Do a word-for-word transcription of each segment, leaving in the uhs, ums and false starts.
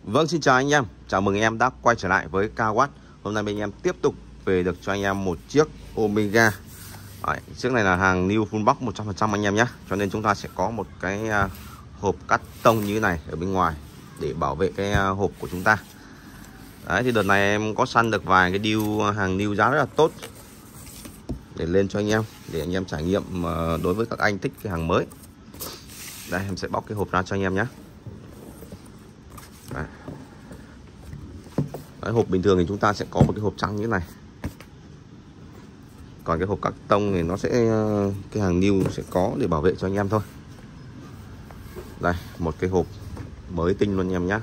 Vâng, xin chào anh em. Chào mừng anh em đã quay trở lại với Kawatt. Hôm nay bên anh em tiếp tục về được cho anh em một chiếc Omega. Đấy, chiếc này là hàng new full box một trăm phần trăm anh em nhé. Cho nên chúng ta sẽ có một cái uh, hộp cắt tông như thế này ở bên ngoài để bảo vệ cái uh, hộp của chúng ta. Đấy, thì đợt này em có săn được vài cái deal hàng new giá rất là tốt để lên cho anh em, để anh em trải nghiệm uh, đối với các anh thích cái hàng mới. Đây, em sẽ bóc cái hộp ra cho anh em nhé. Đấy. Đấy, hộp bình thường thì chúng ta sẽ có một cái hộp trắng như thế này, còn cái hộp cắt tông thì nó sẽ cái hàng new sẽ có để bảo vệ cho anh em thôi. Đây, một cái hộp mới tinh luôn anh em nhé.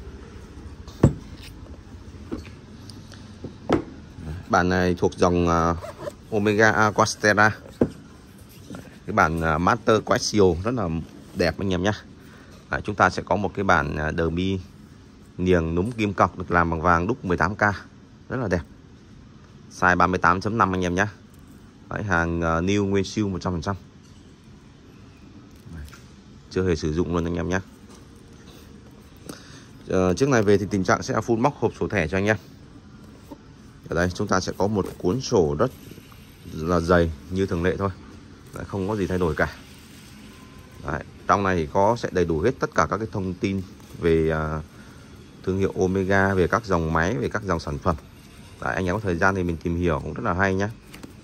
Bản này thuộc dòng uh, Omega Aquastera, cái bản uh, Master Quattro rất là đẹp anh em nhé. Đấy, chúng ta sẽ có một cái bản uh, derby niềng núm kim cọc được làm bằng vàng đúc mười tám K, rất là đẹp, size ba mươi tám chấm năm anh em nhé. Đấy, hàng uh, new nguyên siêu một trăm phần trăm, chưa hề sử dụng luôn anh em nhé. Uh, chiếc này về thì tình trạng sẽ full móc hộp sổ thẻ cho anh em. Ở đây chúng ta sẽ có một cuốn sổ rất là dày như thường lệ thôi. Đấy, không có gì thay đổi cả. Đấy, trong này thì có sẽ đầy đủ hết tất cả các cái thông tin về uh, thương hiệu Omega, về các dòng máy, về các dòng sản phẩm. Đấy, anh em có thời gian thì mình tìm hiểu cũng rất là hay nhé.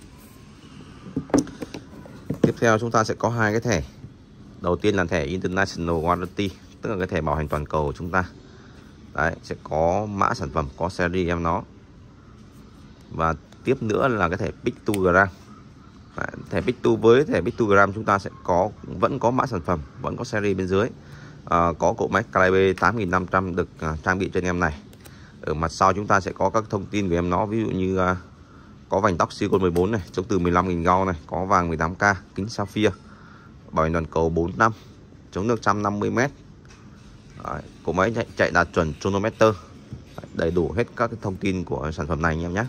Tiếp theo chúng ta sẽ có hai cái thẻ. Đầu tiên là thẻ International Warranty, tức là cái thẻ bảo hành toàn cầu của chúng ta. Đấy, sẽ có mã sản phẩm, có series em nó. Và tiếp nữa là cái thẻ Pictogram. Đấy, thẻ Pictu với thẻ Pictogram chúng ta sẽ có vẫn có mã sản phẩm, vẫn có series bên dưới. À, có cỗ máy Calibre tám nghìn năm trăm được à, trang bị cho anh em này. Ở mặt sau chúng ta sẽ có các thông tin của em nó, ví dụ như à, có vành tóc silicon mười bốn này, chống từ mười lăm nghìn gauge này, có vàng mười tám K, kính sapphire, bảo hành toàn cầu bốn năm, chống nước một trăm năm mươi mét. Đấy, cỗ máy chạy, chạy đạt chuẩn chronometer. Đấy, đầy đủ hết các cái thông tin của sản phẩm này anh em nhé.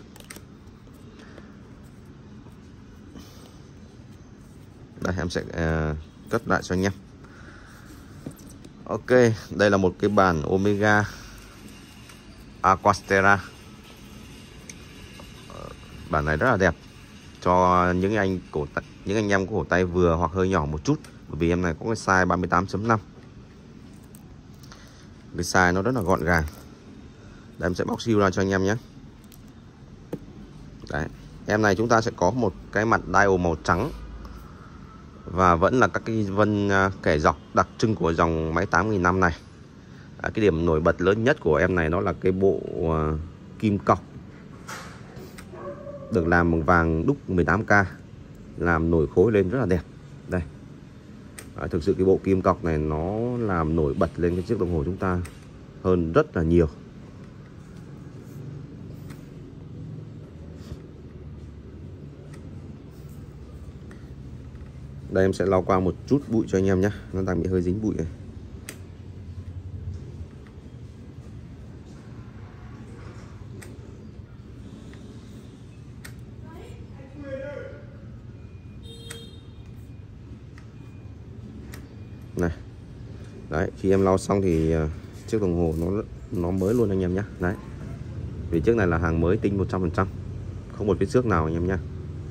Đây, em sẽ uh, cất lại cho anh em. Ok, đây là một cái bản Omega Aquastera. Bản này rất là đẹp cho những anh cổ những anh em có cổ tay vừa hoặc hơi nhỏ một chút, bởi vì em này có cái size ba mươi tám chấm năm. Cái size nó rất là gọn gàng. Đây, em sẽ bóc siêu ra cho anh em nhé. Đấy, em này chúng ta sẽ có một cái mặt dial màu trắng và vẫn là các cái vân kẻ dọc đặc trưng của dòng máy tám nghìn năm này. À, cái điểm nổi bật lớn nhất của em này đó là cái bộ uh, kim cọc được làm bằng vàng đúc mười tám K, làm nổi khối lên rất là đẹp. Đây, à, thực sự cái bộ kim cọc này nó làm nổi bật lên cái chiếc đồng hồ chúng ta hơn rất là nhiều. Đây, em sẽ lau qua một chút bụi cho anh em nhé, nó đang bị hơi dính bụi này. Này. Đấy, khi em lau xong thì uh, chiếc đồng hồ nó nó mới luôn anh em nhé. Đấy, vì chiếc này là hàng mới tinh một trăm phần trăm, không một vết xước nào anh em nhé.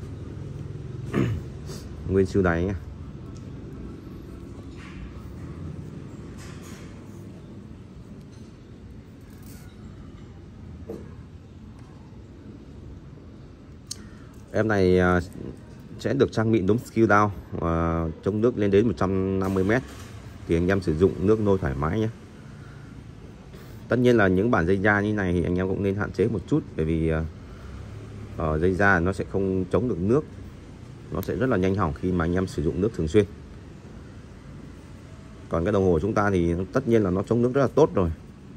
Nguyên siêu đáy nhé. Em này uh, sẽ được trang bị núm skill down, uh, chống nước lên đến một trăm năm mươi mét, thì anh em sử dụng nước nôi thoải mái nhé. Tất nhiên là những bản dây da như này thì anh em cũng nên hạn chế một chút, bởi vì uh, uh, dây da nó sẽ không chống được nước, nó sẽ rất là nhanh hỏng khi mà anh em sử dụng nước thường xuyên. Còn cái đồng hồ của chúng ta thì tất nhiên là nó chống nước rất là tốt rồi.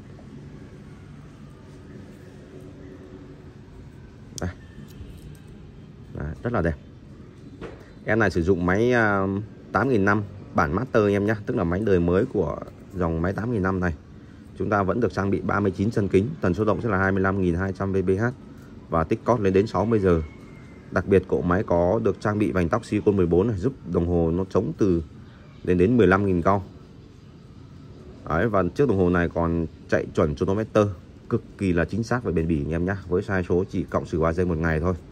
Đây. Đấy, rất là đẹp. Em này sử dụng máy uh, tám nghìn năm bản Master em nhé, tức là máy đời mới của dòng máy tám nghìn năm này. Chúng ta vẫn được trang bị ba mươi chín chân kính, tần số động sẽ là hai mươi lăm nghìn hai trăm vê bê hát và tích cót lên đến sáu mươi giờ. Đặc biệt cỗ máy có được trang bị vành tóc silicon mười bốn này, giúp đồng hồ nó chống từ lên đến mười lăm nghìn gauge. Đấy, và chiếc đồng hồ này còn chạy chuẩn chronometer, cực kỳ là chính xác và bền bỉ anh em nhé, với sai số chỉ cộng trừ ba giây một ngày thôi.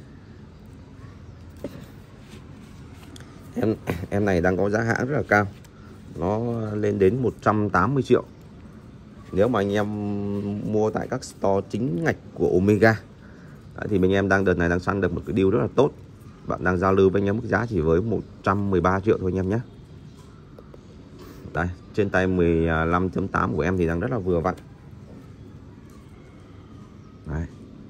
Em em này đang có giá hãng rất là cao, nó lên đến một trăm tám mươi triệu. Nếu mà anh em mua tại các store chính ngạch của Omega đấy, thì mình em đang đợt này đang săn được một cái deal rất là tốt. Bạn đang giao lưu với anh em mức giá chỉ với một trăm mười ba triệu thôi anh em nhé. Đây, trên tay mười lăm chấm tám của em thì đang rất là vừa vặn. Đấy.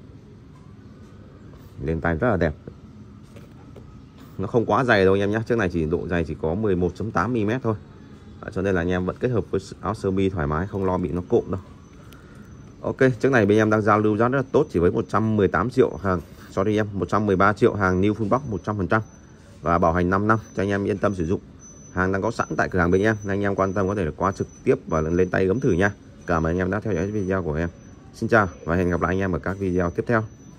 Lên tay rất là đẹp. Nó không quá dày đâu anh em nhé. Chiếc này chỉ độ dày chỉ có mười một chấm tám mi li mét thôi. Đấy, cho nên là anh em vẫn kết hợp với áo sơ mi thoải mái, không lo bị nó cộm đâu. Ok, chiếc này bên em đang giao lưu giá rất là tốt, chỉ với một trăm mười tám triệu hàng. Sorry em, một trăm mười ba triệu, hàng new full box một trăm phần trăm và bảo hành năm năm cho anh em yên tâm sử dụng. Hàng đang có sẵn tại cửa hàng bên em, nên anh em quan tâm có thể là qua trực tiếp và lên tay gấm thử nha. Cảm ơn anh em đã theo dõi video của em. Xin chào và hẹn gặp lại anh em ở các video tiếp theo.